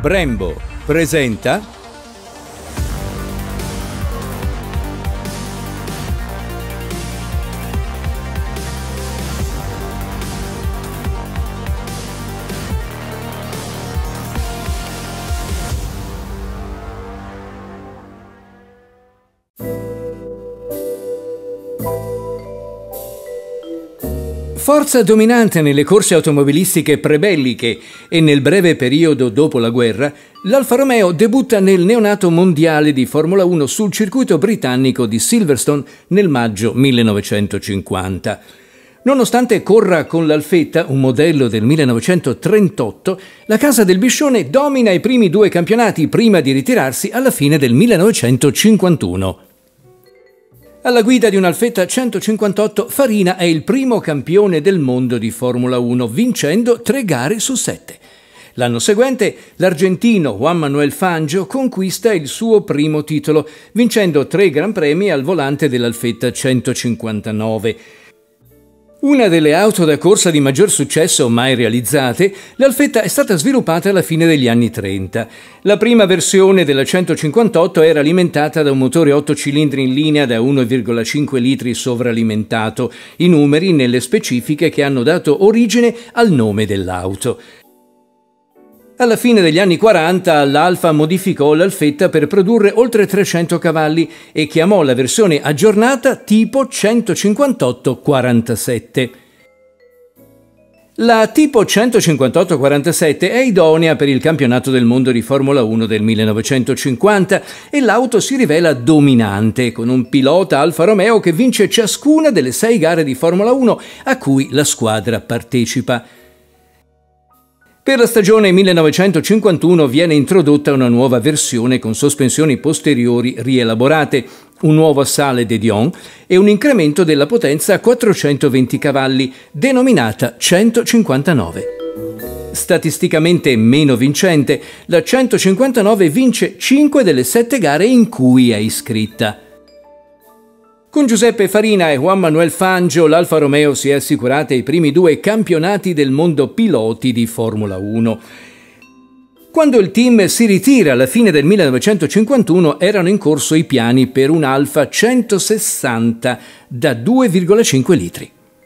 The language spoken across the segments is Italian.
Brembo presenta Forza dominante nelle corse automobilistiche prebelliche e nel breve periodo dopo la guerra, l'Alfa Romeo debutta nel neonato mondiale di Formula 1 sul circuito britannico di Silverstone nel maggio 1950. Nonostante corra con l'Alfetta, un modello del 1938, la casa del Biscione domina i primi due campionati prima di ritirarsi alla fine del 1951. Alla guida di un'Alfetta 158, Farina è il primo campione del mondo di Formula 1, vincendo 3 gare su 7. L'anno seguente, l'argentino Juan Manuel Fangio conquista il suo primo titolo, vincendo 3 Gran Premi al volante dell'Alfetta 159. Una delle auto da corsa di maggior successo mai realizzate, l'Alfetta è stata sviluppata alla fine degli anni 30. La prima versione della 158 era alimentata da un motore 8 cilindri in linea da 1,5 litri sovralimentato, i numeri nelle specifiche che hanno dato origine al nome dell'auto. Alla fine degli anni 40 l'Alfa modificò l'Alfetta per produrre oltre 300 cavalli e chiamò la versione aggiornata tipo 158-47. La tipo 158-47 è idonea per il campionato del mondo di Formula 1 del 1950 e l'auto si rivela dominante, con un pilota Alfa Romeo che vince ciascuna delle 6 gare di Formula 1 a cui la squadra partecipa. Per la stagione 1951 viene introdotta una nuova versione con sospensioni posteriori rielaborate, un nuovo assale de Dion e un incremento della potenza a 420 cavalli, denominata 159. Statisticamente meno vincente, la 159 vince 5 delle 7 gare in cui è iscritta. Con Giuseppe Farina e Juan Manuel Fangio, l'Alfa Romeo si è assicurata i primi 2 campionati del mondo piloti di Formula 1. Quando il team si ritira alla fine del 1951 erano in corso i piani per un Alfa 160 da 2,5 litri.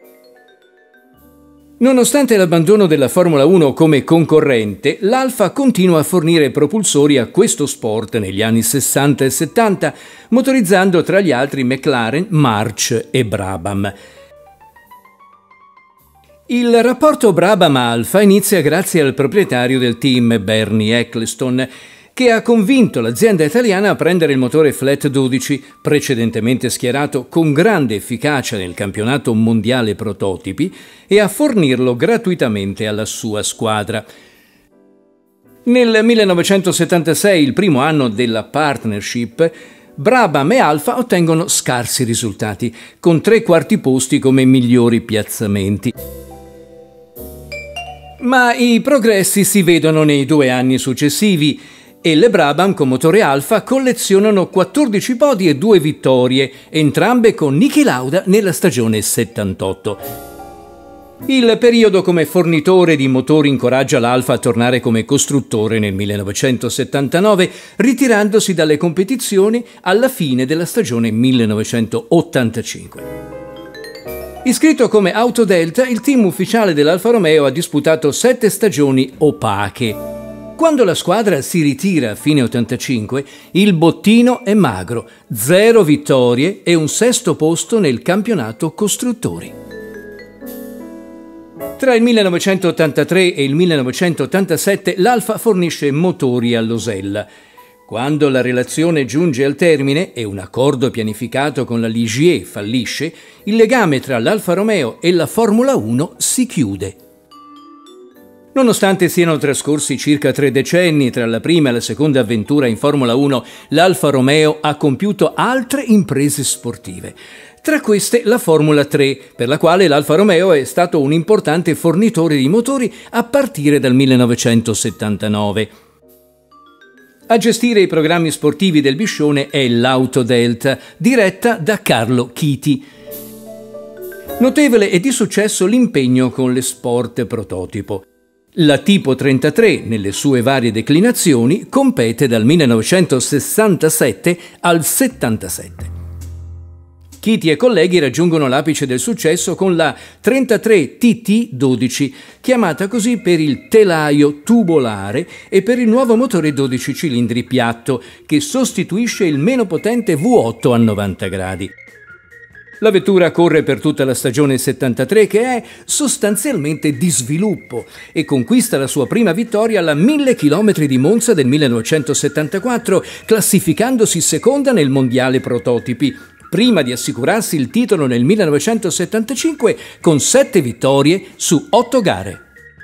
Nonostante l'abbandono della Formula 1 come concorrente, l'Alfa continua a fornire propulsori a questo sport negli anni 60 e 70, motorizzando tra gli altri McLaren, March e Brabham. Il rapporto Brabham-Alfa inizia grazie al proprietario del team, Bernie Ecclestone, che ha convinto l'azienda italiana a prendere il motore Flat 12, precedentemente schierato con grande efficacia nel campionato mondiale prototipi, e a fornirlo gratuitamente alla sua squadra. Nel 1976, il primo anno della partnership, Brabham e Alfa ottengono scarsi risultati, con 3 quarti posti come migliori piazzamenti. Ma i progressi si vedono nei 2 anni successivi, e le Brabham con motore Alfa collezionano 14 podi e 2 vittorie, entrambe con Niki Lauda nella stagione 78. Il periodo come fornitore di motori incoraggia l'Alfa a tornare come costruttore nel 1979, ritirandosi dalle competizioni alla fine della stagione 1985. Iscritto come Autodelta, il team ufficiale dell'Alfa Romeo ha disputato 7 stagioni opache. Quando la squadra si ritira a fine 85, il bottino è magro, 0 vittorie e un 6° posto nel campionato costruttori. Tra il 1983 e il 1987 l'Alfa fornisce motori all'Osella. Quando la relazione giunge al termine e un accordo pianificato con la Ligier fallisce, il legame tra l'Alfa Romeo e la Formula 1 si chiude. Nonostante siano trascorsi circa 3 decenni tra la prima e la seconda avventura in Formula 1, l'Alfa Romeo ha compiuto altre imprese sportive. Tra queste la Formula 3, per la quale l'Alfa Romeo è stato un importante fornitore di motori a partire dal 1979. A gestire i programmi sportivi del Biscione è l'Autodelta, diretta da Carlo Chiti. Notevole e di successo l'impegno con le Sport Prototipo. La Tipo 33, nelle sue varie declinazioni, compete dal 1967 al 77. Chiti e colleghi raggiungono l'apice del successo con la 33 TT12, chiamata così per il telaio tubolare e per il nuovo motore 12 cilindri piatto, che sostituisce il meno potente V8 a 90 gradi. La vettura corre per tutta la stagione 73, che è sostanzialmente di sviluppo, e conquista la sua prima vittoria alla 1000 km di Monza del 1974, classificandosi seconda nel mondiale prototipi, prima di assicurarsi il titolo nel 1975 con 7 vittorie su 8 gare.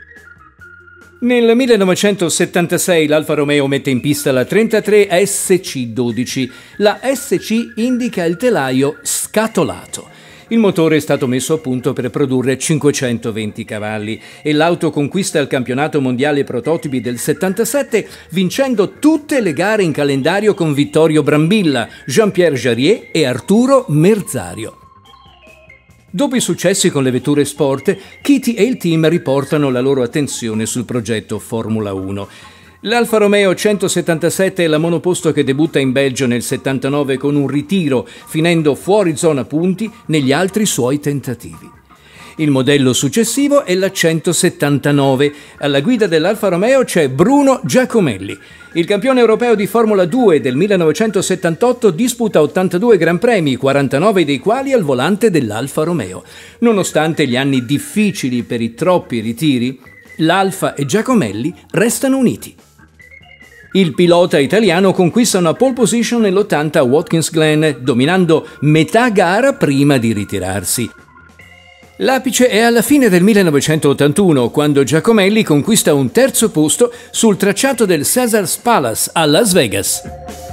Nel 1976 l'Alfa Romeo mette in pista la 33 SC12. La SC indica il telaio scatolato. Il motore è stato messo a punto per produrre 520 cavalli e l'auto conquista il campionato mondiale prototipi del 77, vincendo tutte le gare in calendario con Vittorio Brambilla, Jean-Pierre Jarier e Arturo Merzario. Dopo i successi con le vetture sport, Chiti e il team riportano la loro attenzione sul progetto Formula 1. L'Alfa Romeo 177 è la monoposto che debutta in Belgio nel 79 con un ritiro, finendo fuori zona punti negli altri suoi tentativi. Il modello successivo è la 179. Alla guida dell'Alfa Romeo c'è Bruno Giacomelli. Il campione europeo di Formula 2 del 1978 disputa 82 Gran Premi, 49 dei quali al volante dell'Alfa Romeo. Nonostante gli anni difficili per i troppi ritiri, l'Alfa e Giacomelli restano uniti. Il pilota italiano conquista una pole position nell'80 a Watkins Glen, dominando metà gara prima di ritirarsi. L'apice è alla fine del 1981, quando Giacomelli conquista un terzo posto sul tracciato del Caesars Palace a Las Vegas.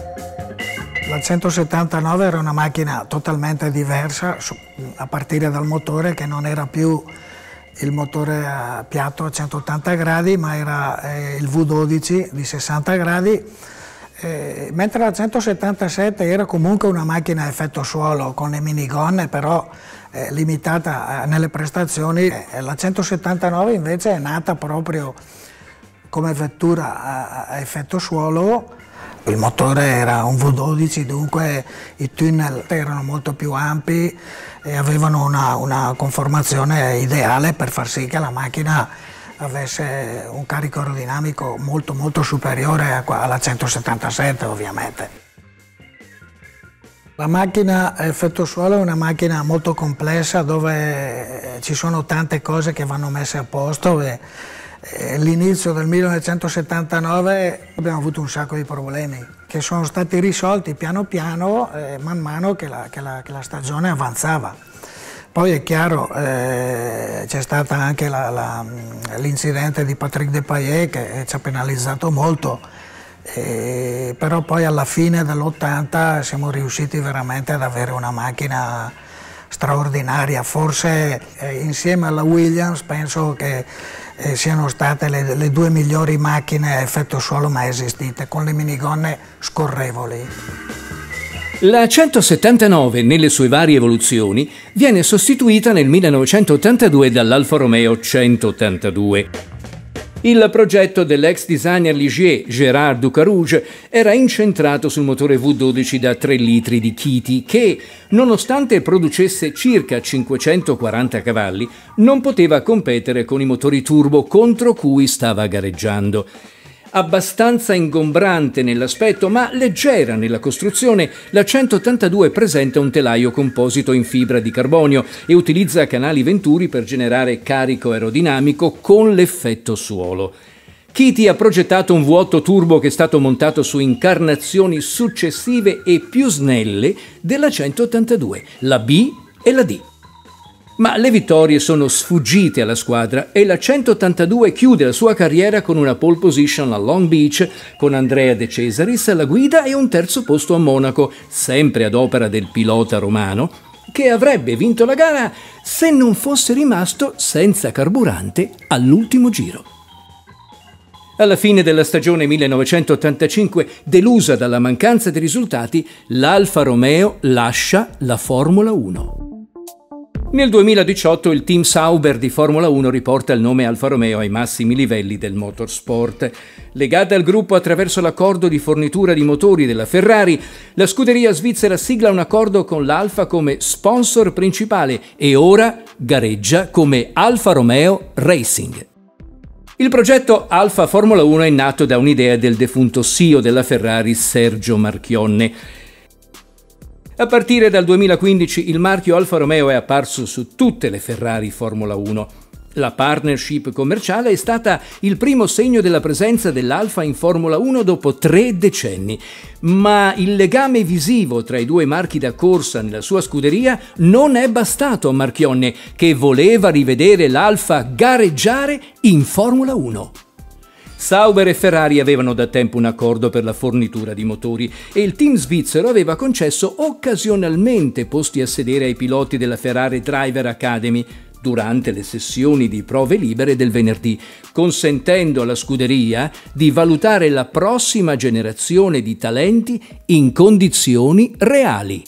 La 179 era una macchina totalmente diversa, a partire dal motore, che non era più il motore a piatto a 180 gradi, ma era il V12 di 60 gradi, mentre la 177 era comunque una macchina a effetto suolo con le minigonne, però limitata nelle prestazioni. La 179 invece è nata proprio come vettura a effetto suolo. Il motore era un V12, dunque i tunnel erano molto più ampi e avevano una conformazione ideale per far sì che la macchina avesse un carico aerodinamico molto superiore alla 177, ovviamente. La macchina a effetto suolo è una macchina molto complessa, dove ci sono tante cose che vanno messe a posto. All'inizio del 1979 abbiamo avuto un sacco di problemi che sono stati risolti piano piano, man mano che la stagione avanzava. Poi è chiaro, c'è stato anche l'incidente di Patrick Depailler che ci ha penalizzato molto, però poi alla fine dell'80 siamo riusciti veramente ad avere una macchina straordinaria. Forse insieme alla Williams penso che siano state le due migliori macchine a effetto suolo mai esistite, con le minigonne scorrevoli. La 179, nelle sue varie evoluzioni, viene sostituita nel 1982 dall'Alfa Romeo 182. Il progetto dell'ex designer Ligier, Gérard Ducarouge, era incentrato sul motore V12 da 3 litri di Chiti che, nonostante producesse circa 540 cavalli, non poteva competere con i motori turbo contro cui stava gareggiando. Abbastanza ingombrante nell'aspetto ma leggera nella costruzione, la 182 presenta un telaio composito in fibra di carbonio e utilizza canali venturi per generare carico aerodinamico con l'effetto suolo. Chiti ha progettato un V8 turbo che è stato montato su incarnazioni successive e più snelle della 182, la B e la D. Ma le vittorie sono sfuggite alla squadra e la 182 chiude la sua carriera con una pole position a Long Beach con Andrea De Cesaris alla guida e un terzo posto a Monaco, sempre ad opera del pilota romano, che avrebbe vinto la gara se non fosse rimasto senza carburante all'ultimo giro. Alla fine della stagione 1985, delusa dalla mancanza di risultati, l'Alfa Romeo lascia la Formula 1. Nel 2018 il team Sauber di Formula 1 riporta il nome Alfa Romeo ai massimi livelli del motorsport. Legata al gruppo attraverso l'accordo di fornitura di motori della Ferrari, la scuderia svizzera sigla un accordo con l'Alfa come sponsor principale e ora gareggia come Alfa Romeo Racing. Il progetto Alfa Formula 1 è nato da un'idea del defunto CEO della Ferrari Sergio Marchionne. A partire dal 2015 il marchio Alfa Romeo è apparso su tutte le Ferrari Formula 1. La partnership commerciale è stata il primo segno della presenza dell'Alfa in Formula 1 dopo 3 decenni, ma il legame visivo tra i due marchi da corsa nella sua scuderia non è bastato a Marchionne, che voleva rivedere l'Alfa gareggiare in Formula 1. Sauber e Ferrari avevano da tempo un accordo per la fornitura di motori e il team svizzero aveva concesso occasionalmente posti a sedere ai piloti della Ferrari Driver Academy durante le sessioni di prove libere del venerdì, consentendo alla scuderia di valutare la prossima generazione di talenti in condizioni reali.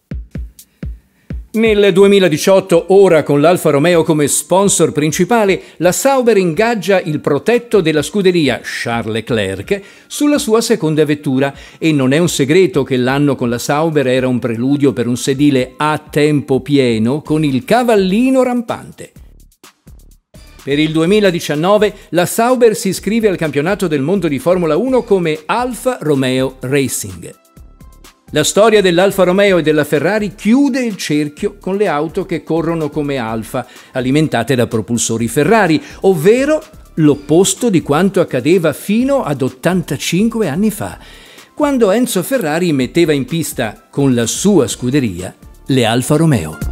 Nel 2018, ora con l'Alfa Romeo come sponsor principale, la Sauber ingaggia il protetto della scuderia, Charles Leclerc, sulla sua seconda vettura e non è un segreto che l'anno con la Sauber era un preludio per un sedile a tempo pieno con il cavallino rampante. Per il 2019 la Sauber si iscrive al campionato del mondo di Formula 1 come Alfa Romeo Racing. La storia dell'Alfa Romeo e della Ferrari chiude il cerchio con le auto che corrono come Alfa, alimentate da propulsori Ferrari, ovvero l'opposto di quanto accadeva fino ad 85 anni fa, quando Enzo Ferrari metteva in pista con la sua scuderia le Alfa Romeo.